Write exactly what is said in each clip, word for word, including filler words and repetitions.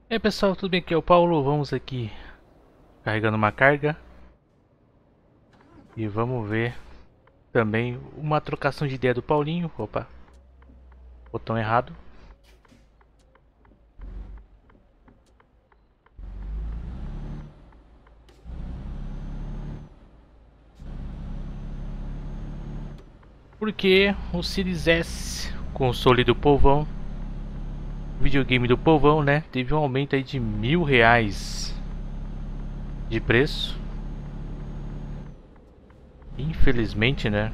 E aí pessoal, tudo bem? Aqui é o Paulo, vamos aqui carregando uma carga e vamos ver também uma trocação de ideia do Paulinho. Opa, botão errado. Porque o Series S, console do povão, videogame do povão, né? Teve um aumento aí de mil reais de preço. Infelizmente, né?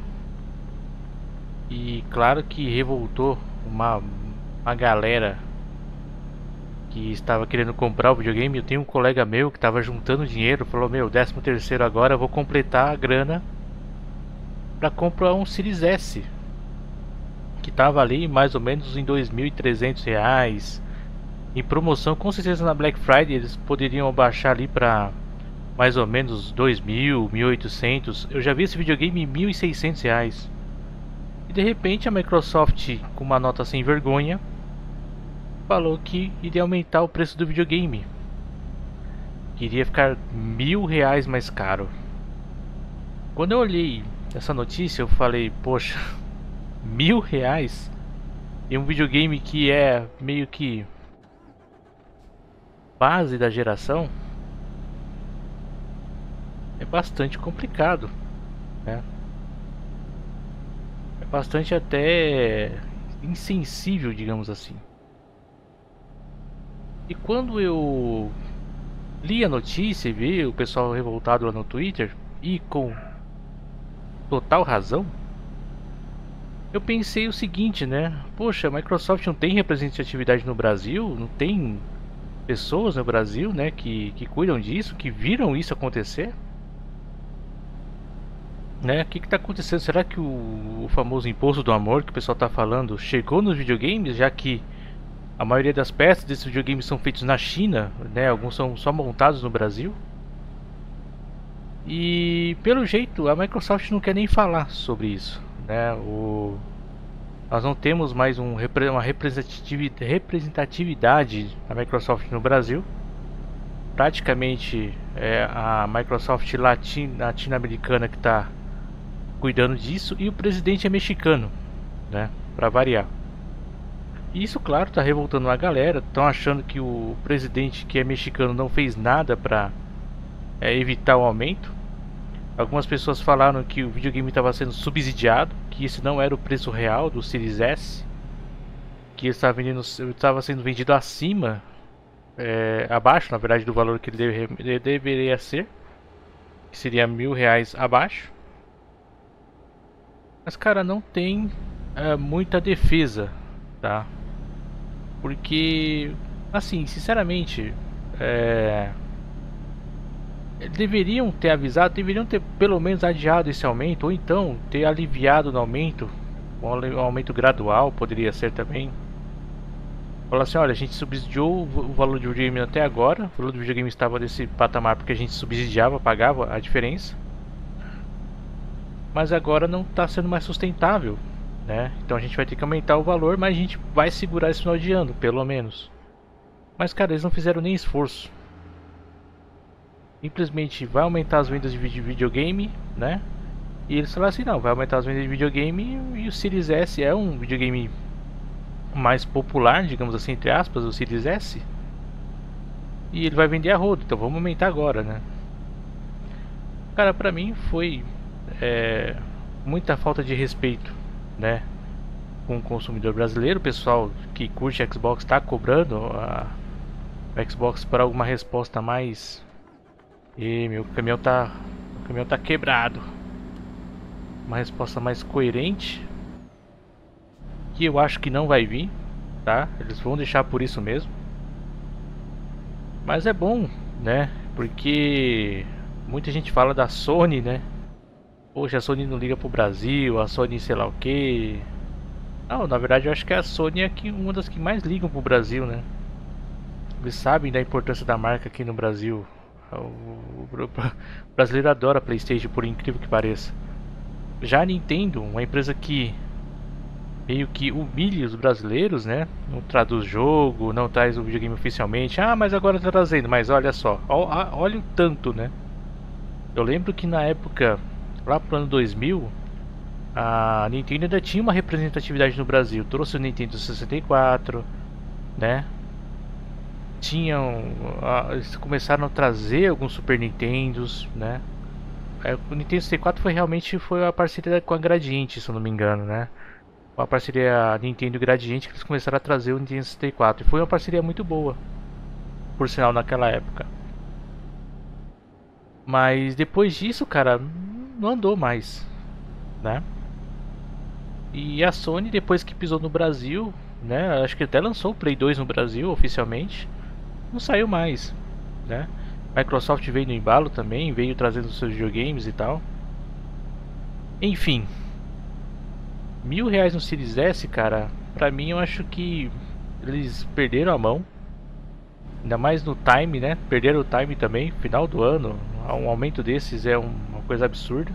E claro que revoltou uma, uma galera que estava querendo comprar o videogame. Eu tenho um colega meu que estava juntando dinheiro, falou: meu, décimo terceiro agora, eu vou completar a grana para comprar um Series S, que estava ali mais ou menos em dois mil e trezentos reais. Em promoção, com certeza na Black Friday eles poderiam baixar ali para mais ou menos dois mil, mil e oitocentos. Eu já vi esse videogame em mil e seiscentos reais. E de repente a Microsoft, com uma nota sem vergonha, falou que iria aumentar o preço do videogame. Queria ficar mil reais mais caro. Quando eu olhei essa notícia, eu falei, poxa, mil reais em um videogame que é meio que base da geração, é bastante complicado, né? É bastante até insensível, digamos assim. E quando eu li a notícia e vi o pessoal revoltado lá no Twitter, e com total razão, eu pensei o seguinte, né? Poxa, a Microsoft não tem representatividade no Brasil, não tem pessoas no Brasil, né, que, que cuidam disso, que viram isso acontecer, né? O que está acontecendo? Será que o, o famoso imposto do amor que o pessoal está falando chegou nos videogames, já que a maioria das peças desses videogames são feitos na China, né? Alguns são só montados no Brasil. E pelo jeito a Microsoft não quer nem falar sobre isso, né? O Nós não temos mais um, uma representatividade da Microsoft no Brasil. Praticamente é a Microsoft latino-americana que está cuidando disso, e o presidente é mexicano, né? Para variar. E isso, claro, está revoltando a galera. Estão achando que o presidente que é mexicano não fez nada para é, evitar o aumento. Algumas pessoas falaram que o videogame estava sendo subsidiado, que esse não era o preço real do Series S, que ele estava, vendendo, estava sendo vendido acima, é, abaixo, na verdade, do valor que ele, deve, ele deveria ser, que seria mil reais abaixo. Mas, cara, não tem é, muita defesa, tá? Porque, assim, sinceramente, é, deveriam ter avisado, deveriam ter pelo menos adiado esse aumento, ou então ter aliviado no aumento, um aumento gradual poderia ser também. Falar assim, olha, a gente subsidiou o valor do videogame até agora, o valor do videogame estava nesse patamar porque a gente subsidiava, pagava a diferença, mas agora não está sendo mais sustentável, né? Então a gente vai ter que aumentar o valor, mas a gente vai segurar esse final de ano, pelo menos. Mas cara, eles não fizeram nem esforço. Simplesmente vai aumentar as vendas de videogame, né? E eles falaram assim, não, vai aumentar as vendas de videogame, e o Series S é um videogame mais popular, digamos assim, entre aspas, o Series S. E ele vai vender a rodo, então vamos aumentar agora, né? Cara, pra mim foi é, muita falta de respeito, né? Com o consumidor brasileiro. O pessoal que curte Xbox tá cobrando a o Xbox para alguma resposta mais... E meu caminhão tá... O caminhão tá quebrado. Uma resposta mais coerente, que eu acho que não vai vir, tá? Eles vão deixar por isso mesmo. Mas é bom, né? Porque muita gente fala da Sony, né? Poxa, a Sony não liga pro Brasil, a Sony sei lá o que. Não, na verdade eu acho que a Sony é que uma das que mais ligam pro Brasil, né? Eles sabem da importância da marca aqui no Brasil. O, o, o brasileiro adora PlayStation, por incrível que pareça. Já a Nintendo, uma empresa que meio que humilha os brasileiros, né? Não traduz jogo, não traz o videogame oficialmente. Ah, mas agora tá trazendo. Mas olha só, olha o tanto, né? Eu lembro que na época, lá pro ano dois mil, a Nintendo ainda tinha uma representatividade no Brasil. Trouxe o Nintendo sessenta e quatro, né? Tinham, uh, eles começaram a trazer alguns Super Nintendos, né? É, o Nintendo sessenta e quatro foi realmente foi a parceria com a Gradiente, se eu não me engano, né? Uma parceria Nintendo e Gradiente que eles começaram a trazer o Nintendo sessenta e quatro. E foi uma parceria muito boa, por sinal, naquela época. Mas depois disso, cara, não andou mais, né? E a Sony, depois que pisou no Brasil, né? Acho que até lançou o Play dois no Brasil oficialmente. Não saiu mais, né? Microsoft veio no embalo também, veio trazendo seus videogames e tal. Enfim, mil reais no Series S, cara, pra mim eu acho que eles perderam a mão. Ainda mais no time, né? Perderam o time também, final do ano. Um aumento desses é uma coisa absurda.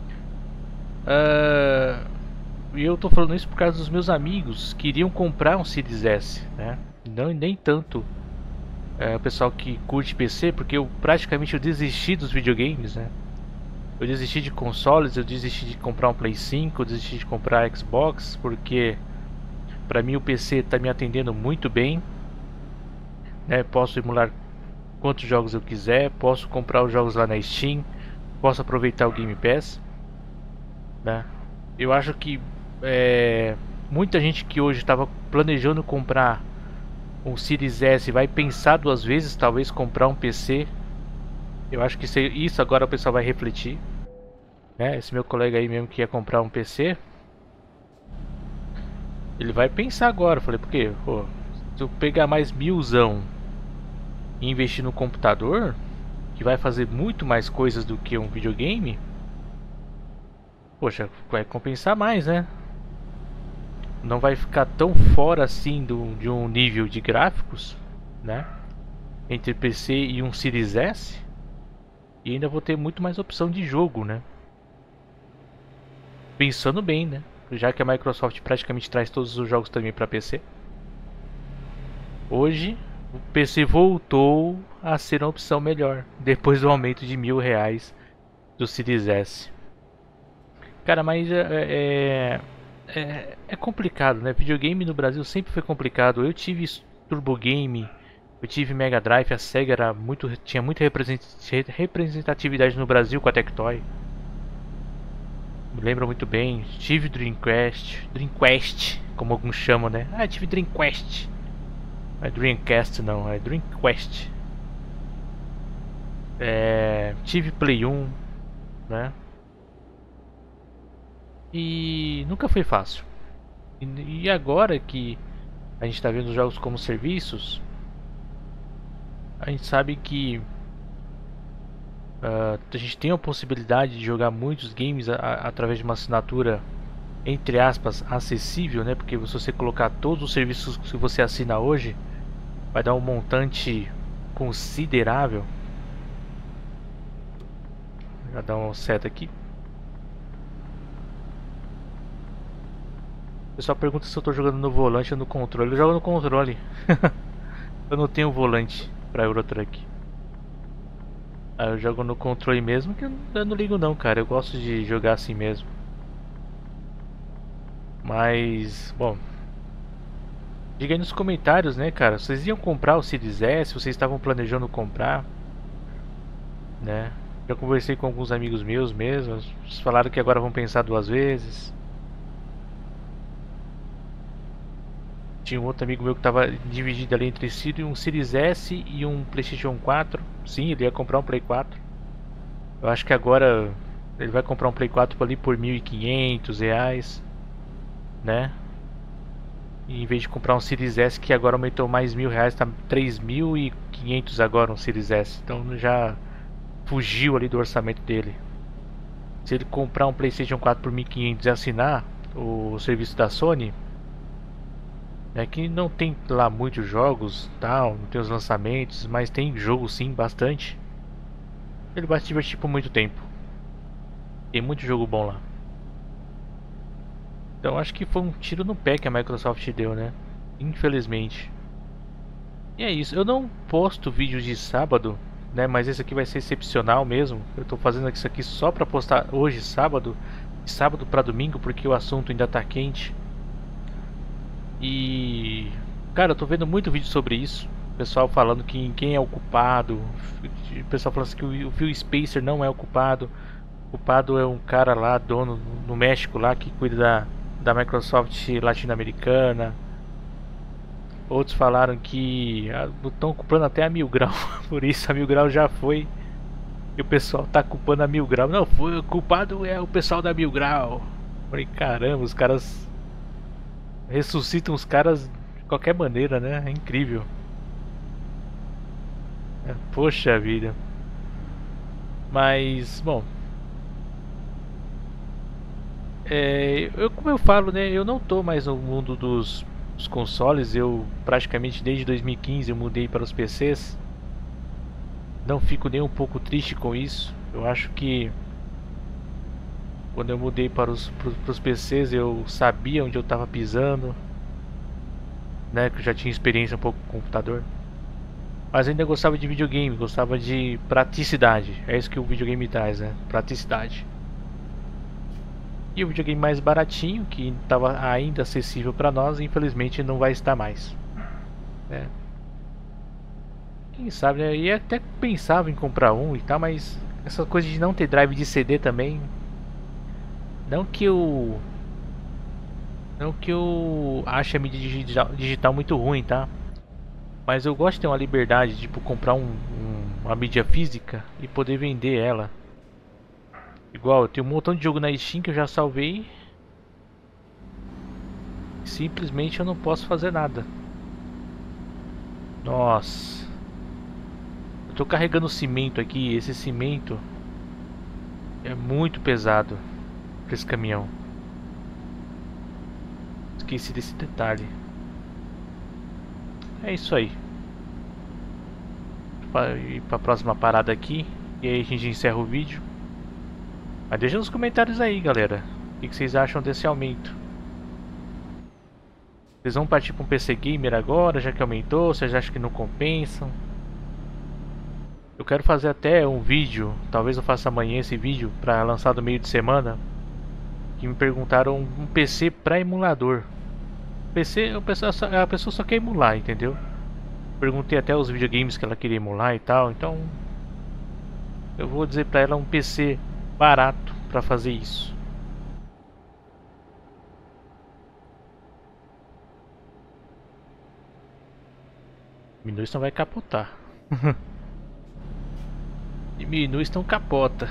Uh, e eu tô falando isso por causa dos meus amigos que iriam comprar um Series S, né? Não, nem tanto é, o pessoal que curte P C, porque eu praticamente eu desisti dos videogames, né? Eu desisti de consoles, eu desisti de comprar um Play cinco, eu desisti de comprar Xbox, porque pra mim o P C tá me atendendo muito bem, né? Posso emular quantos jogos eu quiser, posso comprar os jogos lá na Steam, posso aproveitar o Game Pass, né? Eu acho que é, muita gente que hoje estava planejando comprar um Series S vai pensar duas vezes, talvez comprar um P C. Eu acho que isso agora o pessoal vai refletir, né? Esse meu colega aí mesmo que ia comprar um P C, ele vai pensar agora. Eu falei, por quê? Pô, se eu pegar mais milzão e investir no computador, que vai fazer muito mais coisas do que um videogame, poxa, vai compensar mais, né? Não vai ficar tão fora assim do, de um nível de gráficos, né? Entre P C e um Series S. E ainda vou ter muito mais opção de jogo, né? Pensando bem, né? Já que a Microsoft praticamente traz todos os jogos também para P C. Hoje, o P C voltou a ser uma opção melhor, depois do aumento de mil reais do Series S. Cara, mas é, é, é, é complicado, né? Videogame no Brasil sempre foi complicado. Eu tive Turbo Game, eu tive Mega Drive, a Sega era muito, tinha muita representatividade no Brasil com a Tectoy. Me lembro muito bem. Tive Dreamcast, Dreamcast, como alguns chamam, né? Ah, tive Dreamcast. Não é Dreamcast não, é Dreamcast. É, tive Play um, né? E nunca foi fácil. E, e agora que a gente está vendo os jogos como serviços, a gente sabe que uh, a gente tem a possibilidade de jogar muitos games a, a, através de uma assinatura, entre aspas, acessível, né? Porque se você colocar todos os serviços que você assina hoje, vai dar um montante considerável. Já dá uma seta aqui. O pessoal pergunta se eu tô jogando no volante ou no controle. Eu jogo no controle. Eu não tenho volante pra Euro Truck. Aí eu jogo no controle mesmo, que eu não, eu não ligo não, cara. Eu gosto de jogar assim mesmo. Mas, bom, diga aí nos comentários, né, cara? Vocês iam comprar o Series S? Vocês estavam planejando comprar, né? Já conversei com alguns amigos meus mesmo. Eles falaram que agora vão pensar duas vezes. Tinha um outro amigo meu que estava dividido ali entre um Series S e um PlayStation quatro. Sim, ele ia comprar um Play quatro. Eu acho que agora ele vai comprar um Play quatro ali por mil e quinhentos reais, né? E em vez de comprar um Series S que agora aumentou mais mil reais, tá três mil e quinhentos agora um Series S. Então já fugiu ali do orçamento dele. Se ele comprar um PlayStation quatro por mil e quinhentos e assinar o serviço da Sony, é que não tem lá muitos jogos, tal, não tem os lançamentos, mas tem jogo sim, bastante. Ele vai se divertir por muito tempo. Tem muito jogo bom lá. Então acho que foi um tiro no pé que a Microsoft deu, né? Infelizmente. E é isso. Eu não posto vídeos de sábado, né? Mas esse aqui vai ser excepcional mesmo. Eu tô fazendo isso aqui só pra postar hoje, sábado. De sábado pra domingo, porque o assunto ainda tá quente. E... cara, eu tô vendo muito vídeo sobre isso. O pessoal falando que quem é o culpado. O pessoal falando assim que o Phil Spencer não é o culpado. O culpado é um cara lá, dono no México lá, que cuida da, da Microsoft latino-americana. Outros falaram que estão culpando até a Mil Grau. Por isso a Mil Grau já foi. E o pessoal tá culpando a Mil Grau. Não, foi, o culpado é o pessoal da Mil Grau. Falei, caramba, os caras ressuscitam os caras de qualquer maneira, né? É incrível. É, poxa vida. Mas, bom. É, eu, como eu falo, né? Eu não tô mais no mundo dos, dos consoles. Eu praticamente desde dois mil e quinze eu mudei para os P Cs. Não fico nem um pouco triste com isso. Eu acho que quando eu mudei para os, para os P Cs eu sabia onde eu estava pisando, né? Que eu já tinha experiência um pouco com computador. Mas ainda gostava de videogame, gostava de praticidade. É isso que o videogame traz, né? Praticidade. E o videogame mais baratinho, que estava ainda acessível para nós, infelizmente não vai estar mais, né? Quem sabe, né? E até pensava em comprar um e tal, mas essa coisa de não ter drive de C D também. Não que eu. Não que eu ache a mídia digital, digital muito ruim, tá? Mas eu gosto de ter uma liberdade, tipo, comprar um, um, uma mídia física e poder vender ela. Igual, eu tenho um montão de jogo na Steam que eu já salvei. Simplesmente eu não posso fazer nada. Nossa. Eu tô carregando cimento aqui. Esse cimento é muito pesado para esse caminhão. Esqueci desse detalhe. É isso aí. Para ir para a próxima parada aqui. E aí a gente encerra o vídeo. Mas deixa nos comentários aí, galera. O que vocês acham desse aumento? Vocês vão partir para um P C Gamer agora, já que aumentou? Vocês acham que não compensam? Eu quero fazer até um vídeo, talvez eu faça amanhã esse vídeo para lançar no meio de semana. Que me perguntaram um P C para emulador. P C, a pessoa, só, a pessoa só quer emular, entendeu? Perguntei até os videogames que ela queria emular e tal, então eu vou dizer para ela um P C barato para fazer isso. Windows não vai capotar. Diminui, não capota.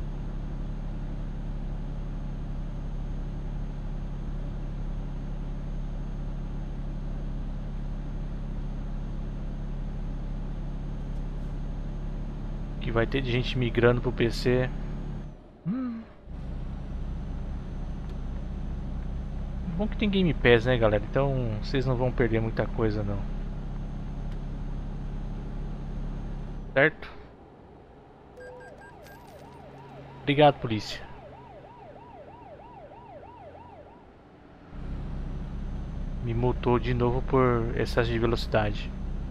Que vai ter de gente migrando pro P C. Hum. Bom que tem Game Pass, né, galera? Então vocês não vão perder muita coisa, não. Certo? Obrigado, polícia. Me multou de novo por excesso de velocidade.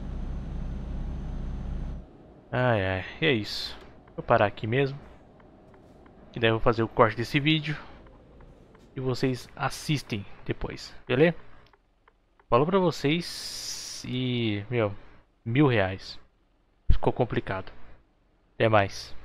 Ai, ai, e é isso. Vou parar aqui mesmo. Que daí eu vou fazer o corte desse vídeo. E vocês assistem depois, beleza? Falou pra vocês e, meu, mil reais. Ficou complicado. Até mais.